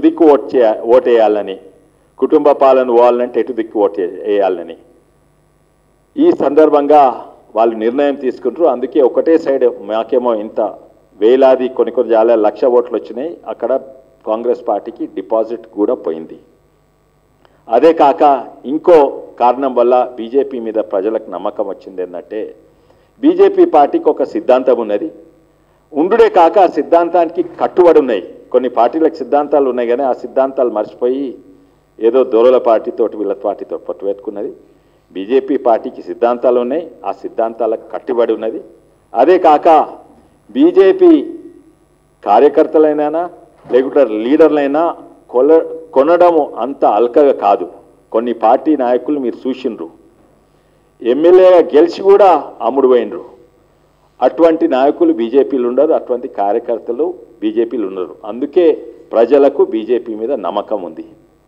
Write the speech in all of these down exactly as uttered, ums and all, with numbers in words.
దిక్కు ఓట్ చే ఓటేయాలని, కుటుంబ పాలన పోవాలంటే ఎటు దిక్కు ఓటు వేయాలని ఈ సందర్భంగా వాళ్ళు నిర్ణయం తీసుకుంటారు. అందుకే ఒకటే సైడ్ మాకేమో ఇంత వేలాది కొన్ని కొన్ని చాలా లక్ష ఓట్లు వచ్చినాయి, అక్కడ కాంగ్రెస్ పార్టీకి డిపాజిట్ కూడా పోయింది. అదే కాక ఇంకో కారణం వల్ల బీజేపీ మీద ప్రజలకు నమ్మకం వచ్చింది ఏంటంటే, బీజేపీ పార్టీకి ఒక సిద్ధాంతం ఉన్నది, ఉండుడే కాక ఆ సిద్ధాంతానికి కట్టుబడి ఉన్నాయి. కొన్ని పార్టీలకు సిద్ధాంతాలు ఉన్నాయి కానీ ఆ సిద్ధాంతాలు మర్చిపోయి ఏదో దొరల పార్టీతోటి వీళ్ళ పార్టీతో పట్టు పెట్టుకున్నది. బీజేపీ పార్టీకి సిద్ధాంతాలు ఉన్నాయి, ఆ సిద్ధాంతాలకు కట్టుబడి ఉన్నది. అదే కాక బీజేపీ కార్యకర్తలైనా లేకుంటే లీడర్లైనా కొల కొనడము అంత అల్కగా కాదు. కొన్ని పార్టీ నాయకులు మీరు చూసిండ్రు, ఎమ్మెల్యేగా గెలిచి కూడా అమ్ముడు పోయినరు. అటువంటి నాయకులు బీజేపీలు ఉండరు, అటువంటి కార్యకర్తలు బీజేపీలు ఉండరు. అందుకే ప్రజలకు బీజేపీ మీద నమ్మకం ఉంది.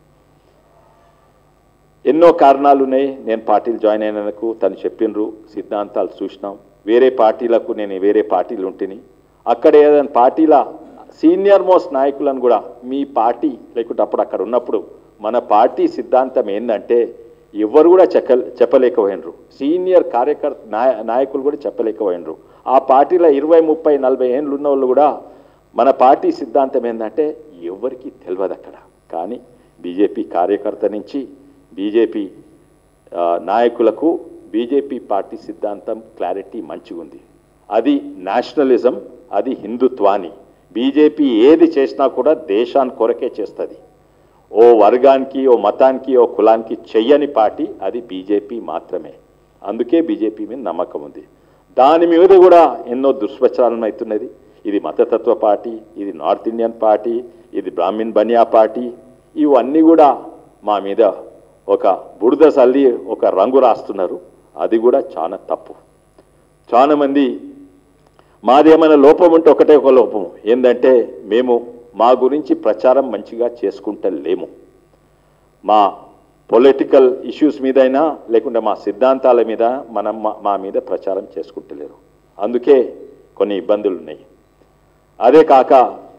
ఎన్నో కారణాలు ఉన్నాయి. నేను పార్టీలు జాయిన్ అయినందుకు తను చెప్పినరు, సిద్ధాంతాలు చూసినాం. వేరే పార్టీలకు నేను వేరే పార్టీలు ఉంటిని, అక్కడ ఏదైనా పార్టీల సీనియర్ మోస్ట్ నాయకులను కూడా మీ పార్టీ లేకుంటే అప్పుడు అక్కడ ఉన్నప్పుడు మన పార్టీ సిద్ధాంతం ఏంటంటే ఎవరు కూడా చెక్క చెప్పలేకపోయినరు. సీనియర్ కార్యకర్త నాయ నాయకులు కూడా చెప్పలేకపోయినరు. ఆ పార్టీలో ఇరవై ముప్పై నలభై ఏళ్ళు ఉన్న వాళ్ళు కూడా మన పార్టీ సిద్ధాంతం ఏంటంటే ఎవరికి తెలియదు అక్కడ. కానీ బీజేపీ కార్యకర్త నుంచి బీజేపీ నాయకులకు బీజేపీ పార్టీ సిద్ధాంతం క్లారిటీ మంచిగా ఉంది. అది నేషనలిజం, అది హిందుత్వాన్ని. బీజేపీ ఏది చేసినా కూడా దేశాన్ని కొరకే చేస్తుంది. ఓ వర్గానికి, ఓ మతానికి, ఓ కులానికి చెయ్యని పార్టీ అది బీజేపీ మాత్రమే. అందుకే బీజేపీ మీద నమ్మకం ఉంది. దాని మీద కూడా ఎన్నో దుష్ప్రచారం అవుతున్నది. ఇది మతతత్వ పార్టీ, ఇది నార్త్ ఇండియన్ పార్టీ, ఇది బ్రాహ్మిన్ బనియా పార్టీ, ఇవన్నీ కూడా మా మీద ఒక బురద చల్లి ఒక రంగు రాస్తున్నారు. అది కూడా చాలా తప్పు. చాలామంది మాదేమైనా లోపం ఉంటే ఒకటే ఒక లోపం ఏంటంటే మేము మా గురించి ప్రచారం మంచిగా చేసుకుంటలేము. మా పొలిటికల్ ఇష్యూస్ మీదైనా లేకుంటే మా సిద్ధాంతాల మీద మనం మా మీద ప్రచారం చేసుకుంటలేరు. అందుకే కొన్ని ఇబ్బందులు ఉన్నాయి. అదే కాక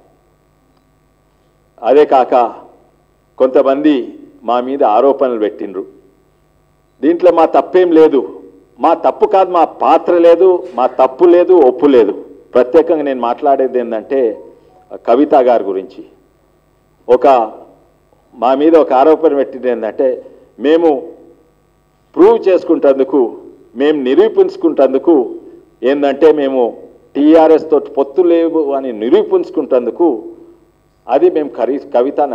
అదే కాక కొంతమంది మా మీద ఆరోపణలు పెట్టిండ్రు. దీంట్లో మా తప్పేం లేదు, మా తప్పు కాదు, మా పాత్ర లేదు, మా తప్పు లేదు, ఒప్పు లేదు. ప్రత్యేకంగా నేను మాట్లాడేది ఏంటంటే కవిత గారి గురించి ఒక మా మీద ఒక ఆరోపణ పెట్టింది ఏంటంటే మేము ప్రూవ్ చేసుకుంటేందుకు, మేము నిరూపించుకుంటేందుకు ఏంటంటే మేము టీఆర్ఎస్ తోటి పొత్తు లేవు అని నిరూపించుకుంటేందుకు అది మేము కవి కవిత